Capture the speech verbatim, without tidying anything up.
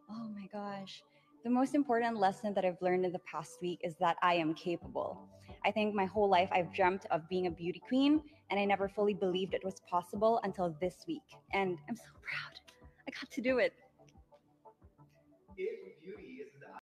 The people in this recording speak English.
Oh my gosh. The most important lesson that I've learned in the past week is that I am capable. I think my whole life I've dreamt of being a beauty queen, and I never fully believed it was possible until this week. And I'm so proud. I got to do it.